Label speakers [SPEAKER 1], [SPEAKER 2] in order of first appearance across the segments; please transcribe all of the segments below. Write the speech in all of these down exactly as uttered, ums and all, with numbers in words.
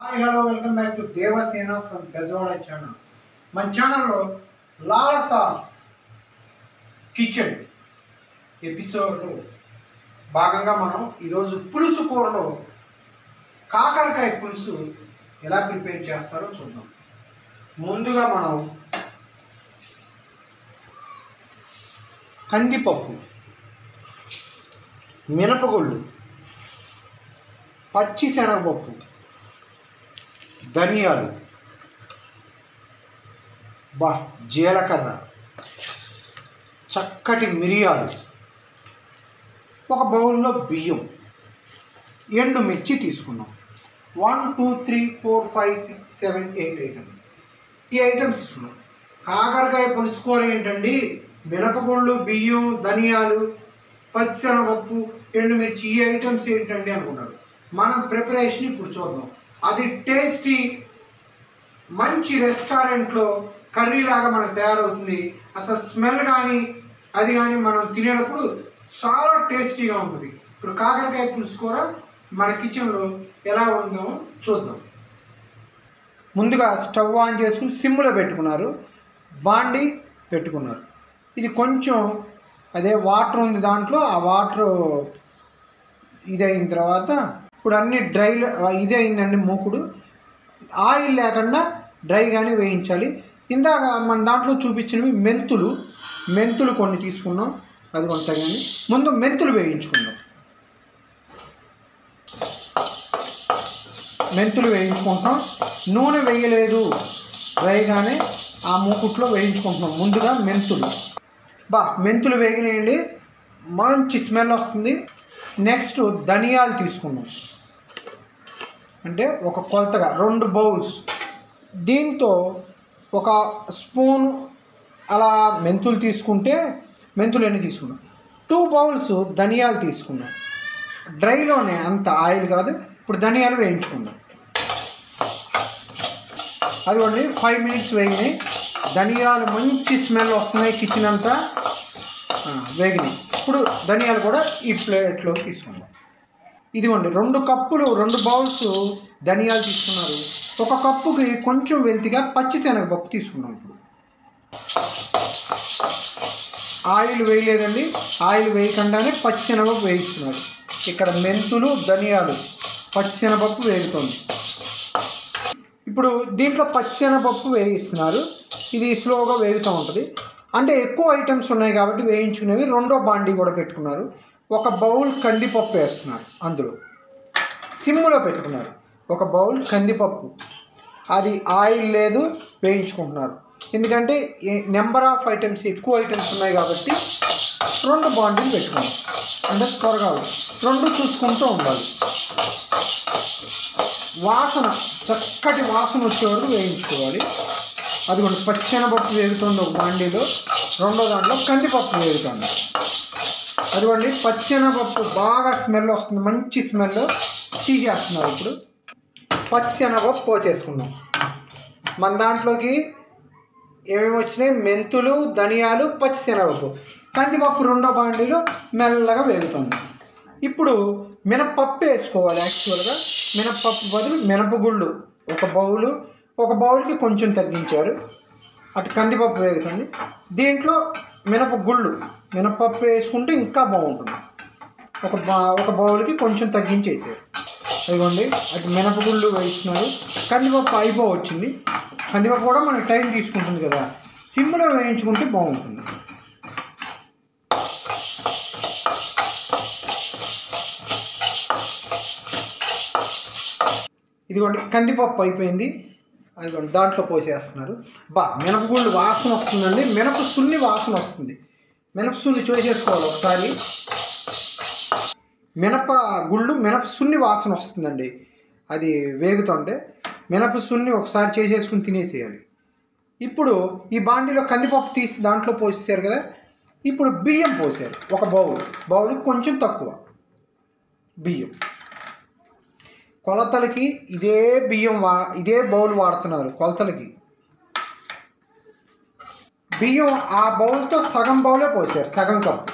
[SPEAKER 1] Hi hello welcome back to Devasena from Bezawada channel. మన ఛానల్లో Lala sauce kitchen ఎపిసోడ్లో భాగంగా మనం ఈరోజు పులుసు కూరలో కాకరకాయ పులుసు ఎలా ప్రిపేర్ చేస్తారో చూద్దాం. ముందుగా మనం కందిపప్పు, మినపగుళ్ళు, పచ్చి శనగపప్పు, ధనియాలు, బా జీలకర్ర, చక్కటి మిరియాలు, ఒక బౌల్లో బియ్యం, ఎండు మిర్చి తీసుకున్నాం. One two three four five six seven eight item ఈ ఐటమ్స్ తీసుకున్నాం. కాకరకాయ పులుసు కూర ఏంటండి, మినపగుళ్ళు, బియ్యం, ధనియాలు, పచ్చిశనగపప్పు, ఎండుమిర్చి, ఈ ఐటమ్స్ ఏంటండి అనుకున్నారు. మనం ప్రిపరేషన్ ఇప్పుడు చూద్దాం. అది టేస్టీ మంచి రెస్టారెంట్లో కర్రీ లాగా మనకు తయారవుతుంది. అసలు స్మెల్ కానీ అది కానీ మనం తినేటప్పుడు చాలా టేస్టీగా ఉంటుంది. ఇప్పుడు కాకరకాయ పులుసు కూర మన కిచెన్లో ఎలా ఉందో చూద్దాం. ముందుగా స్టవ్ ఆన్ చేసుకుని సిమ్లో పెట్టుకున్నారు, బాండి పెట్టుకున్నారు. ఇది కొంచెం అదే వాటర్ ఉంది దాంట్లో, ఆ వాటర్ ఇదైన తర్వాత ఇప్పుడు అన్ని డ్రై ఇదే అయిందండి మూకుడు. ఆయిల్ లేకుండా డ్రైగానే వేయించాలి. ఇందాక మన దాంట్లో చూపించినవి మెంతులు మెంతులు కొన్ని తీసుకున్నాం, అది కొంత కానీ ముందు మెంతులు వేయించుకుందాం. మెంతులు వేయించుకుంటాం, నూనె వేయలేదు, డ్రైగానే ఆ మూకుట్లో వేయించుకుంటున్నాం. ముందుగా మెంతులు, బా మెంతులు వేగినాయండి, మంచి స్మెల్ వస్తుంది. నెక్స్ట్ ధనియాలు తీసుకున్నాం, అంటే ఒక కొలతగా రెండు బౌల్స్. దీంతో ఒక స్పూన్ అలా మెంతులు తీసుకుంటే, మెంతులు ఎన్ని తీసుకున్నాం, టూ బౌల్స్ ధనియాలు తీసుకున్నాం. డ్రైలోనే, అంత ఆయిల్ కాదు. ఇప్పుడు ధనియాలు వేయించుకుందాం. అదిగోండి ఫైవ్ మినిట్స్ వేగినాయి, ధనియాలు మంచి స్మెల్ వస్తున్నాయి, కిచెన్ అంతా వేగినాయి. ఇప్పుడు ధనియాలు కూడా ఈ ప్లేట్లో తీసుకుందాం. ఇదిగోండి రెండు కప్పులు రెండు బౌల్స్ ధనియాలు తీసుకున్నారు. ఒక కప్పుకి కొంచెం వెల్తిగా పచ్చిశనగపప్పు తీసుకున్నాం. ఇప్పుడు ఆయిల్ వేయలేదండి, ఆయిల్ వేయకుండానే పచ్చిశనగపప్పు వేయిస్తున్నారు. ఇక్కడ మెంతులు, ధనియాలు, పచ్చిశనగపప్పు వేగుతుంది. ఇప్పుడు దీంట్లో పచ్చిశనగపప్పు వేయిస్తున్నారు. ఇది స్లోగా వేగుతూ ఉంటుంది. అంటే ఎక్కువ ఐటమ్స్ ఉన్నాయి కాబట్టి వేయించుకునేవి. రెండో బాండీ కూడా పెట్టుకున్నారు. ఒక బౌల్ కందిపప్పు వేస్తున్నారు, అందులో సిమ్లో పెట్టుకున్నారు. ఒక బౌల్ కందిపప్పు, అది ఆయిల్ లేదు, వేయించుకుంటున్నారు. ఎందుకంటే నెంబర్ ఆఫ్ ఐటమ్స్ ఎక్కువ ఐటమ్స్ ఉన్నాయి కాబట్టి రెండు బాండీలు పెట్టుకున్నారు. అంటే త్వరగా రెండు చూసుకుంటూ ఉండాలి. వాసన చక్కటి వాసన వచ్చే వరకు వేయించుకోవాలి. అది కూడా పచ్చిశనగపప్పు వేగుతుంది ఒక బాండీలో, రెండో దాంట్లో కందిపప్పు వేగుతుంది. అదిగోండి పచ్చిశనగపప్పు బాగా స్మెల్ వస్తుంది, మంచి స్మెల్ తీసేస్తున్నారు. ఇప్పుడు పచ్చిశనగపప్పు పోసేసుకున్నాం. మన దాంట్లోకి ఏమేమి వచ్చినాయి, మెంతులు, ధనియాలు, పచ్చిశనగపప్పు, కందిపప్పు రెండో బాండీలో మెల్లగా వేగుతుంది. ఇప్పుడు మినపప్పు వేసుకోవాలి. యాక్చువల్గా మినపప్పు బదులు మినపగుళ్ళు ఒక బౌలు, ఒక బౌల్కి కొంచెం తగ్గించారు. అటు కందిపప్పు వేగుతుంది. దీంట్లో మినపగుళ్ళు, మినపప్పు వేసుకుంటే ఇంకా బాగుంటుంది. ఒక బా ఒక బౌల్కి కొంచెం తగ్గించేసారు. అదిగోండి అటు మినపగుళ్ళు వేస్తున్నారు. కందిపప్పు అయిపో వచ్చింది. కందిపప్పు కూడా మనకి టైం తీసుకుంటుంది కదా, సిమ్లో వేయించుకుంటే బాగుంటుంది. ఇదిగోండి కందిపప్పు అయిపోయింది. అదిగోండి దాంట్లో పోసేస్తున్నారు. బా మినపగుళ్ళు వాసన వస్తుందండి, మినప సున్ని వాసన వస్తుంది. మినప సున్ని చేసేసుకోవాలి ఒకసారి. మినప గుళ్ళు మినప సున్ని వాసన వస్తుందండి, అది వేగుతుంటే మినప సున్ని ఒకసారి చేసేసుకుని తినేసేయాలి. ఇప్పుడు ఈ బాండీలో కందిపప్పు తీసి దాంట్లో పోసేసారు కదా, ఇప్పుడు బియ్యం పోసారు. ఒక బౌల్, బౌల్ కొంచెం తక్కువ బియ్యం. కొలతలకి ఇదే బియ్యం వా ఇదే బౌల్ వాడుతున్నారు కొలతలకి. బియ్యం ఆ బౌల్తో సగం బౌలే పోసారు, సగం కప్పు.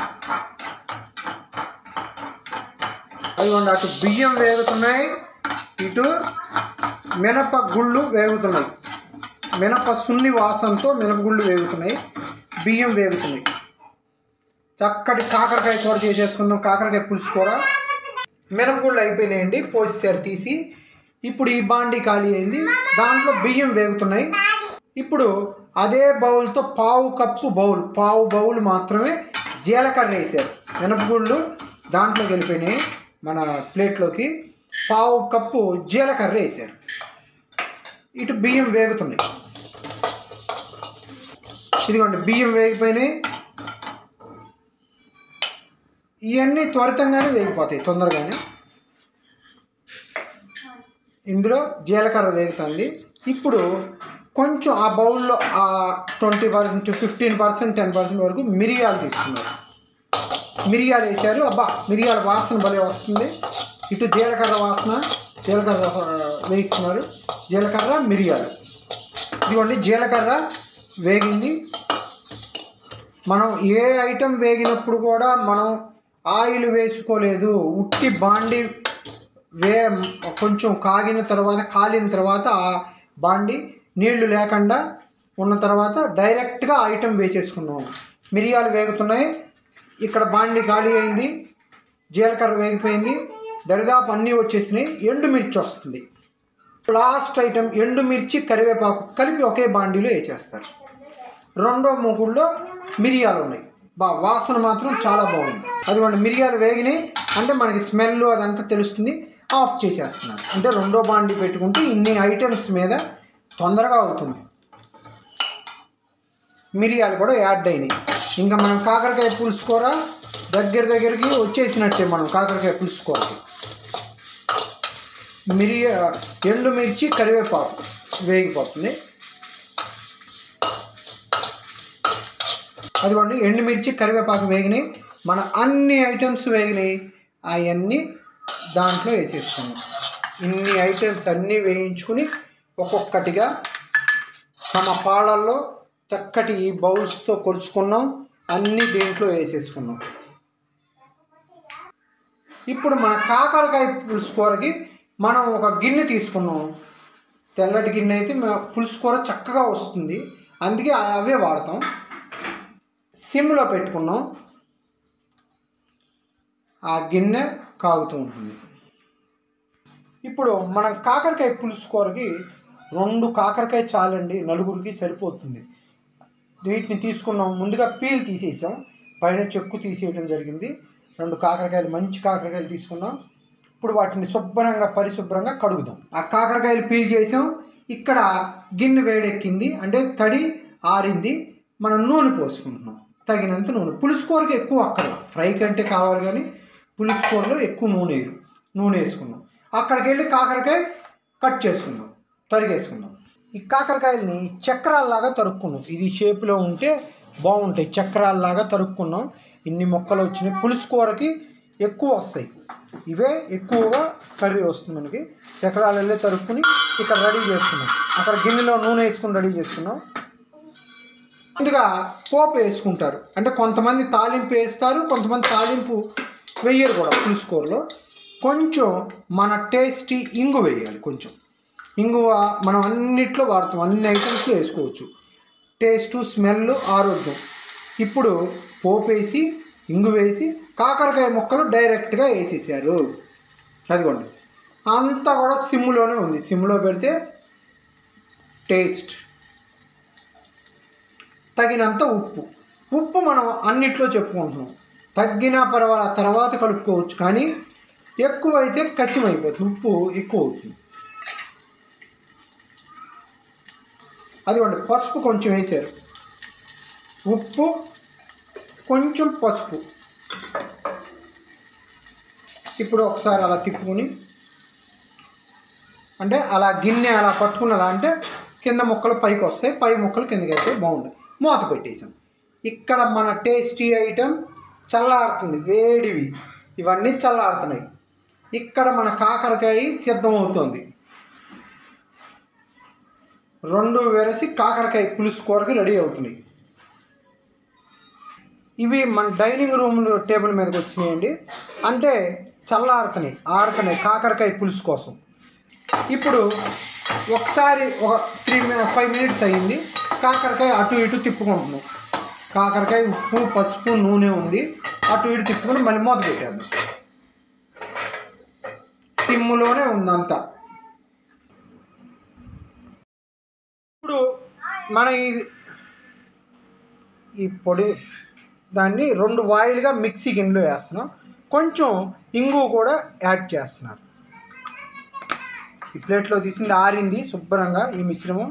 [SPEAKER 1] అదిగోండి అటు బియ్యం వేగుతున్నాయి, ఇటు మినప గుళ్ళు వేగుతున్నాయి. మినప సున్ని వాసనతో మినపగుళ్ళు వేగుతున్నాయి, బియ్యం వేగుతున్నాయి. చక్కటి కాకరకాయ కూర చేసేసుకుందాం. కాకరకాయ పులుసు కూర. మినపగుళ్ళు అయిపోయినాయండి, పోసేసారు తీసి. ఇప్పుడు ఈ బాండీ ఖాళీ అయింది, దాంట్లో బియ్యం వేగుతున్నాయి. ఇప్పుడు అదే బౌల్తో పావు కప్పు బౌల్ పావు బౌల్ మాత్రమే జీలకర్ర వేసారు. మినపగుళ్ళు దాంట్లోకి వెళ్ళిపోయినాయి మన ప్లేట్లోకి. పావు కప్పు జీలకర్ర వేసారు. ఇటు బియ్యం వేగుతున్నాయి. ఇదిగోండి బియ్యం వేగిపోయినాయి. ఇవన్నీ త్వరితంగానే వేగిపోతాయి, తొందరగానే. ఇందులో జీలకర్ర వేగుతుంది. ఇప్పుడు కొంచెం ఆ బౌల్లో ఆ twenty percent fifteen percent ten percent వరకు మిరియాలు తీసుకున్నారు. మిరియాలు వేసారు. అబ్బా, మిరియాల వాసన భలే వస్తుంది. ఇటు జీలకర్ర వాసన, జీలకర్ర వేయిస్తున్నారు. జీలకర్ర మిరియాలు. ఇదిగోండి జీలకర్ర వేగింది. మనం ఏ ఐటెం వేగినప్పుడు కూడా మనం ఆయిల్ వేసుకోలేదు. ఉట్టి బాండి వే కొంచెం కాగిన తర్వాత కాలిన తర్వాత ఆ బాండి నీళ్లు లేకుండా ఉన్న తర్వాత డైరెక్ట్గా ఐటెం వేసేసుకున్నాం. మిరియాలు వేగుతున్నాయి. ఇక్కడ బాండి ఖాళీ అయింది. జీలకర్ర వేగిపోయింది. దరిదాపు అన్నీ వచ్చేసినాయి. ఎండుమిర్చి వస్తుంది. లాస్ట్ ఐటెం ఎండుమిర్చి కరివేపాకు కలిపి ఒకే బాండీలో వేసేస్తారు. రెండో మూకుల్లో మిరియాలు ఉన్నాయి. బా వాసన మాత్రం చాలా బాగుంది. అదిగోండి మిరియాలు వేగినాయి అంటే మనకి స్మెల్ అదంతా తెలుస్తుంది. ఆఫ్ చేసేస్తున్నారు. అంటే రెండో బాండీ పెట్టుకుంటే ఇన్ని ఐటమ్స్ మీద తొందరగా అవుతుంది. మిరియాలు కూడా యాడ్ అయినాయి. ఇంకా మనం కాకరకాయ పులుసు కూర దగ్గర దగ్గరికి వచ్చేసినట్టే. మనం కాకరకాయ పులుసు కూరకి మిరియా ఎండుమిర్చి కరివేపాకు వేగిపోతుంది. అదిగోండి ఎండుమిర్చి కరివేపాకు వేగినాయి. మన అన్ని ఐటమ్స్ వేగినాయి. అవన్నీ దాంట్లో వేసేసుకున్నాం. ఇన్ని ఐటమ్స్ అన్నీ వేయించుకుని ఒక్కొక్కటిగా తమ పాళ్ళల్లో చక్కటి ఈ బౌల్స్తో కొలుచుకున్నాం. అన్నీ దీంట్లో వేసేసుకున్నాం. ఇప్పుడు మన కాకరకాయ పులుసు కూరకి మనం ఒక గిన్నె తీసుకున్నాం. తెల్లటి గిన్నె అయితే పులుసు కూర చక్కగా వస్తుంది, అందుకే అవే వాడతాం. సిమ్లో పెట్టుకున్నాం. ఆ గిన్నె కాగుతూ ఉంటుంది. ఇప్పుడు మనం కాకరకాయ పులుసు కూరకి రెండు కాకరకాయ చాలండి, నలుగురికి సరిపోతుంది. వీటిని తీసుకున్నాం. ముందుగా పీల్ తీసేసాం, పైన చెక్కు తీసేయడం జరిగింది. రెండు కాకరకాయలు, మంచి కాకరకాయలు తీసుకున్నాం. ఇప్పుడు వాటిని శుభ్రంగా పరిశుభ్రంగా కడుగుదాం. ఆ కాకరకాయలు పీల్ చేసాం. ఇక్కడ గిన్నె వేడెక్కింది అంటే తడి ఆరింది. మనం నూనె పోసుకుంటున్నాం, తగినంత నూనె. పులుసు కూరకి ఎక్కువ అక్కర్లా, ఫ్రై కంటే కావాలి కానీ పులుసు కూరలో ఎక్కువ నూనె వేయరు. నూనె వేసుకున్నాం. అక్కడికి వెళ్ళి కాకరకాయ కట్ చేసుకుందాం, తరిగేసుకుందాం. ఈ కాకరకాయలని చక్రాల్లాగా తరుక్కున్నాం. ఇది షేప్లో ఉంటే బాగుంటాయి. చక్రాల్లాగా తరుక్కున్నాం. ఇన్ని మొక్కలు వచ్చినాయి. పులుసు కూరకి ఎక్కువ వస్తాయి, ఇవే ఎక్కువగా కర్రీ వస్తుంది మనకి. చక్రాలు వెళ్ళి తరుక్కుని ఇక్కడ రెడీ చేసుకున్నాం. అక్కడ గిన్నెలో నూనె వేసుకుని రెడీ చేసుకున్నాం. ముందుగా పోపు వేసుకుంటారు. అంటే కొంతమంది తాలింపు వేస్తారు, కొంతమంది తాలింపు వేయరు కూడా. పులుసు కూరలో కొంచెం మన టేస్టీ ఇంగు వేయాలి. కొంచెం ఇంగువ మనం అన్నిట్లో వాడతాం, అన్ని ఐటమ్స్లో వేసుకోవచ్చు. టేస్టు, స్మెల్, ఆరోగ్యం. ఇప్పుడు పోపు వేసి ఇంగు వేసి కాకరకాయ ముక్కలు డైరెక్ట్గా వేసేసారు. అదిగోండి అంతా కూడా సిమ్లోనే ఉంది. సిమ్లో పెడితే టేస్ట్. తగినంత ఉప్పు. ఉప్పు మనం అన్నిట్లో చెప్పుకుంటున్నాం. తగ్గినా పర్వాలేదు, తర్వాత కలుపుకోవచ్చు. కానీ ఎక్కువ అయితే కసిం అయిపోతుంది, ఉప్పు ఎక్కువ అవుతుంది. అదిగోండి పసుపు కొంచెం వేసారు. ఉప్పు, కొంచెం పసుపు. ఇప్పుడు ఒకసారి అలా తిప్పుకొని, అంటే అలా గిన్నె అలా పట్టుకున్నలా అంటే కింద ముక్కలు పైకి వస్తాయి, పై ముక్కలు కిందకి అయితే బాగుంటాయి. మూత పెట్టేసాం. ఇక్కడ మన టేస్టీ ఐటెం చల్లారుతుంది. వేడివి ఇవన్నీ చల్లారుతున్నాయి. ఇక్కడ మన కాకరకాయ సిద్ధమవుతుంది. రెండు వెరసి కాకరకాయ పులుసు కూరకి రెడీ అవుతున్నాయి. ఇవి మన డైనింగ్ రూమ్ టేబుల్ మీదకి వచ్చినాయండి. అంటే చల్లారుతున్నాయి, ఆరుతున్నాయి కాకరకాయ పులుసు కోసం. ఇప్పుడు ఒకసారి ఒక త్రీ ఫైవ్ మినిట్స్ అయ్యింది. కాకరకాయ అటు ఇటు తిప్పుకుంటున్నాం. కాకరకాయ ఉప్పు పసుపు నూనె ఉంది, అటు ఇటు తిప్పుకొని మళ్ళీ మూత పెట్టేద్దాం. సిమ్లోనే ఉందంతా. ఇప్పుడు మన ఇది ఈ పొడి దాన్ని రెండు వాయిల్గా మిక్సీ గిన్నెలో వేస్తున్నాం. కొంచెం ఇంగు కూడా యాడ్ చేస్తున్నారు. ఈ ప్లేట్లో తీసింది ఆరింది శుభ్రంగా ఈ మిశ్రమం.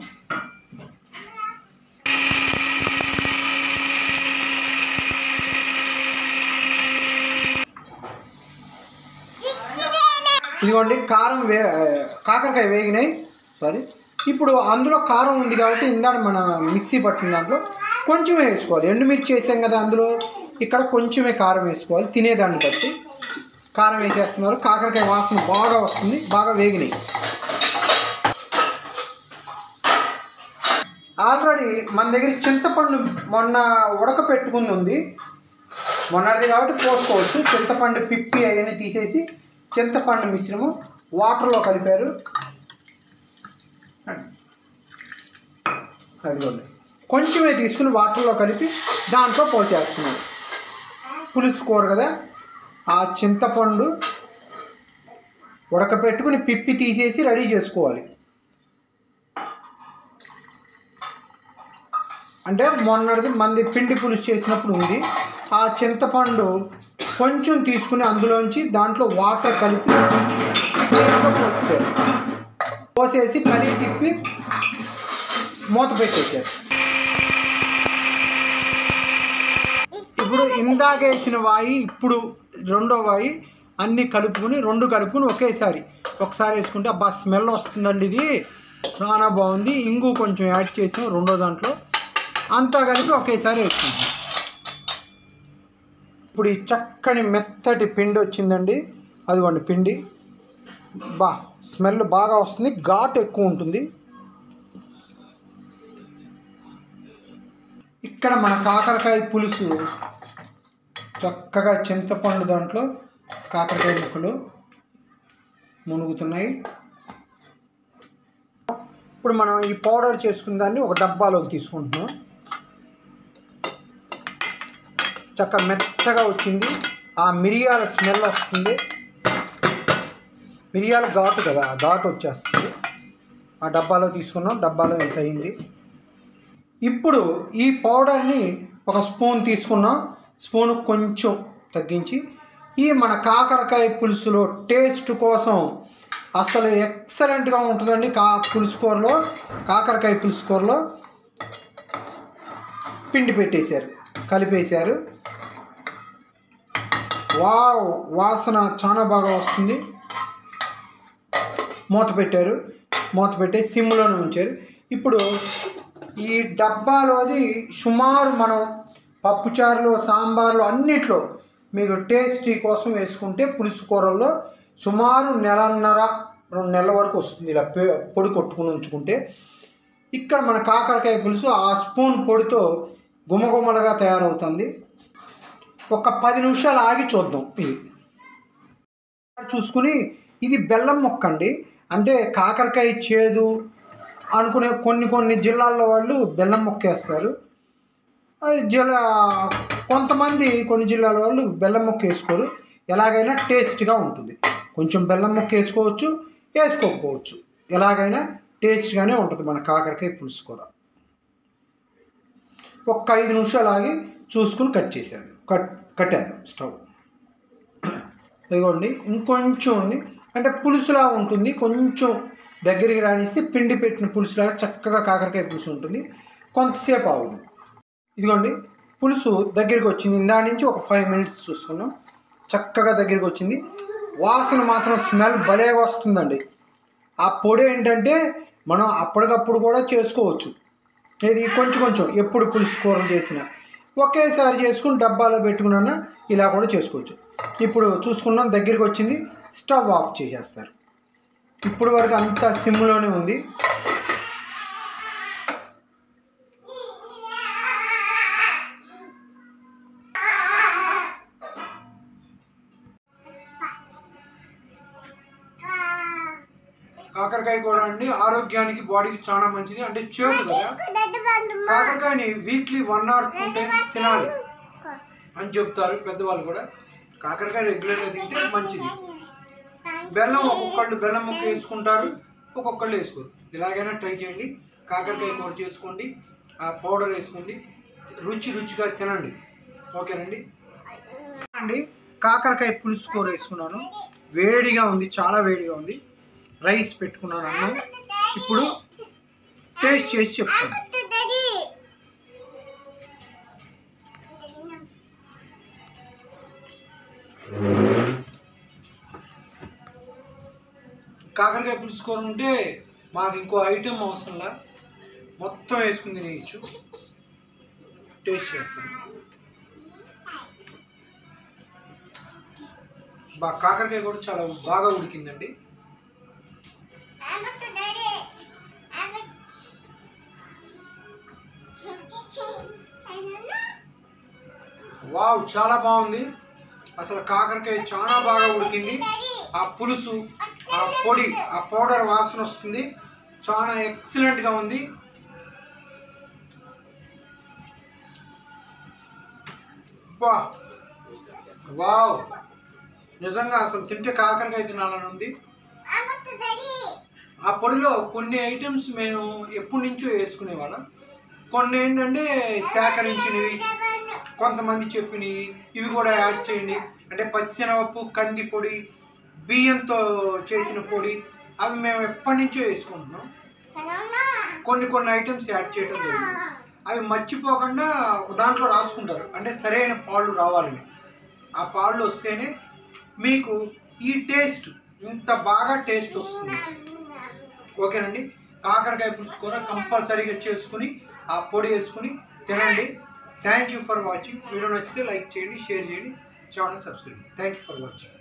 [SPEAKER 1] ఇదిగోండి కారం వే కాకరకాయ వేగినాయి. సారీ, ఇప్పుడు అందులో కారం ఉంది కాబట్టి ఇందాక మన మిక్సీ పట్టిన దాంట్లో కొంచెమే వేసుకోవాలి. ఎండుమిర్చి వేసాం కదా అందులో, ఇక్కడ కొంచెమే కారం వేసుకోవాలి. తినేదాన్ని బట్టి కారం వేసేస్తున్నారు. కాకరకాయ వాసన బాగా వస్తుంది. బాగా వేగినాయి. ఆల్రెడీ మన దగ్గర చింతపండు మొన్న ఉడకపెట్టుకుంది ఉంది, మొన్నటిది కాబట్టి పోసుకోవచ్చు. చింతపండు పిప్పి అవన్నీ తీసేసి చింతపండు మిశ్రమం వాటర్లో కలిపారు. అదిగోండి కొంచెమే తీసుకుని వాటర్లో కలిపి దాంట్లో పోసేస్తున్నాం. పులుసు కూర కదా, ఆ చింతపండు ఉడకపెట్టుకుని పిప్పి తీసేసి రెడీ చేసుకోవాలి. అంటే మొన్నటిది మంది పిండి పులుసు చేసినప్పుడు ఉంది. ఆ చింతపండు కొంచెం తీసుకుని అందులోంచి దాంట్లో వాటర్ కలిపి పోసేసారు. పోసేసి కలిపి తిప్పి మూత పెట్టేసారు. ఇప్పుడు ఇందాకేసిన వాయి ఇప్పుడు రెండో వాయి అన్నీ కలుపుకుని రెండు కలుపుకుని ఒకేసారి ఒకసారి వేసుకుంటే అబ్బా స్మెల్ వస్తుందండి. ఇది చాలా బాగుంది. ఇంగు కొంచెం యాడ్ చేసాం రెండో దాంట్లో. అంతా కలిపి ఒకేసారి వేసుకుంటాం. ఇప్పుడు ఈ చక్కని మెత్తటి పిండి వచ్చిందండి. అదిగోండి పిండి బా స్మెల్ బాగా వస్తుంది. ఘాటు ఎక్కువ ఉంటుంది. ఇక్కడ మన కాకరకాయ పులుసు చక్కగా చింతపండు దాంట్లో కాకరకాయ ముక్కలు మునుగుతున్నాయి. ఇప్పుడు మనం ఈ పౌడర్ చేసుకున్న దాన్ని ఒక డబ్బాలోకి తీసుకుంటున్నాం. చక్కగా మెత్తగా వచ్చింది. ఆ మిరియాల స్మెల్ వస్తుంది. మిరియాల ఘాటు కదా, ఆ ఘాటు వచ్చేస్తుంది. ఆ డబ్బాలో తీసుకున్నాం. డబ్బాలో ఎంత అయింది. ఇప్పుడు ఈ పౌడర్ని ఒక స్పూన్ తీసుకున్నాం. స్పూన్ కొంచెం తగ్గించి ఈ మన కాకరకాయ పులుసులో టేస్ట్ కోసం అసలు ఎక్సలెంట్గా ఉంటుందండి. కా పులుసు కూరలో కాకరకాయ పులుసు కూరలో పిండి పెట్టేశారు, కలిపేశారు. వావ్ వాసన చాలా బాగా వస్తుంది. మూత పెట్టారు. మూత పెట్టి సిమ్లోనే ఉంచారు. ఇప్పుడు ఈ డబ్బాలోది సుమారు మనం పప్పుచారులో సాంబార్లో అన్నిట్లో మీకు టేస్టీ కోసం వేసుకుంటే పులుసు కూరల్లో సుమారు నెలన్నర రెండు నెలల వరకు వస్తుంది. ఇలా పొడి కొట్టుకుని ఉంచుకుంటే ఇక్కడ మన కాకరకాయ పులుసు ఆ స్పూన్ పొడితో గుమగుమలుగా తయారవుతుంది. ఒక పది నిమిషాలు ఆగి చూద్దాం. ఇది చూసుకుని ఇది బెల్లం ముక్క అండి. అంటే కాకరకాయ చేదు అనుకునే కొన్ని కొన్ని జిల్లాల్లో వాళ్ళు బెల్లం ముక్క వేస్తారు. జిల్లా కొంతమంది కొన్ని జిల్లాల వాళ్ళు బెల్లం ముక్క వేసుకోరు. ఎలాగైనా టేస్ట్గా ఉంటుంది. కొంచెం బెల్లం ముక్క వేసుకోవచ్చు, వేసుకోకపోవచ్చు. ఎలాగైనా టేస్ట్గానే ఉంటుంది మన కాకరకాయ పులుసు కూర. ఒక ఐదు నిమిషాలు ఆగి చూసుకుని కట్ చేశాను. కట్ కట్టాను స్టవ్. ఇదిగోండి ఇంకొంచెం ఉంది. అంటే పులుసులా ఉంటుంది. కొంచెం దగ్గరికి రానిస్తే పిండి పెట్టిన పులుసులాగా చక్కగా కాకరకాయ పులుసు ఉంటుంది. కొంతసేపు ఆగుతుంది. ఇదిగోండి పులుసు దగ్గరికి వచ్చింది. ఇందా నుంచి ఒక ఫైవ్ మినిట్స్ చూసుకున్నాం. చక్కగా దగ్గరికి వచ్చింది. వాసన మాత్రం స్మెల్ భలేగా వస్తుందండి. ఆ పొడి ఏంటంటే మనం అప్పటికప్పుడు కూడా చేసుకోవచ్చు. ఇది కొంచెం కొంచెం ఎప్పుడు పులుసు కూరలు చేసినా ఒకేసారి చేసుకుని డబ్బాలో పెట్టుకున్నా ఇలా కూడా చేసుకోవచ్చు. ఇప్పుడు చూసుకున్నాం దగ్గరికి వచ్చింది. స్టవ్ ఆఫ్ చేసేస్తారు. ఇప్పుడు వరకు అంతా సిమ్లోనే ఉంది. కాకరకాయ కూడా అండి ఆరోగ్యానికి బాడీకి చాలా మంచిది, అంటే చేదు కదా. కాకరకాయని weekly one or two times తినాలి అని చెప్తారు పెద్దవాళ్ళు కూడా. కాకరకాయ రెగ్యులర్గా తింటే మంచిది. బెల్లం ఒక్కొక్కళ్ళు బెల్లం ముక్క వేసుకుంటారు, ఒక్కొక్కళ్ళు వేసుకోరు. ఇలాగైనా ట్రై చేయండి. కాకరకాయ కూర చేసుకోండి, ఆ పౌడర్ వేసుకోండి, రుచి రుచిగా తినండి. ఓకేనండి అండి. కాకరకాయ పులుసు కూర వేసుకున్నాను, వేడిగా ఉంది, చాలా వేడిగా ఉంది. రైస్ పెట్టుకున్నాను అన్నం. ఇప్పుడు టేస్ట్ చేసి చెప్తాను. కాకరకాయ పులుసు కూర ఉంటే మాకు ఇంకో ఐటెం అవసరంలా, మొత్తం వేసుకుని తినేయచ్చు. టేస్ట్ చేస్తాను. బాగా కాకరకాయ కూడా చాలా బాగా ఉడికిందండి. వావ్, చాలా బాగుంది. అసలు కాకరకాయ చాలా బాగా ఉడికింది. ఆ పులుసు, ఆ పొడి, ఆ పౌడర్ వాసన వస్తుంది. చాలా ఎక్సలెంట్గా ఉంది. వా వావ్, నిజంగా అసలు తింటే కాకరకాయ తినాలని ఉంది. ఆ పొడిలో కొన్ని ఐటమ్స్ మేము ఎప్పటి నుంచో వేసుకునేవాళ్ళం. కొన్ని ఏంటంటే సేకరించినవి, కొంతమంది చెప్పినవి, ఇవి కూడా యాడ్ చేయండి అంటే పచ్చిశనగపప్పు, కంది పొడి, బియ్యంతో చేసిన పొడి, అవి మేము ఎప్పటి నుంచో వేసుకుంటున్నాం. కొన్ని కొన్ని ఐటమ్స్ యాడ్ చేయడం జరిగింది. అవి మర్చిపోకుండా దాంట్లో రాసుకుంటారు, అంటే సరైన పాళ్ళు రావాలని. ఆ పాళ్ళు వస్తేనే మీకు ఈ టేస్ట్, ఇంత బాగా టేస్ట్ వస్తుంది. ఓకేనండి. కాకరకాయ పులుసు కూర కంపల్సరీగా చేసుకుని ఆ పొడి వేసుకుని తినండి. Thank you for watching. Video నచ్చితే లైక్ చేయండి, షేర్ చేయండి, channel subscribe. Thank you for watching.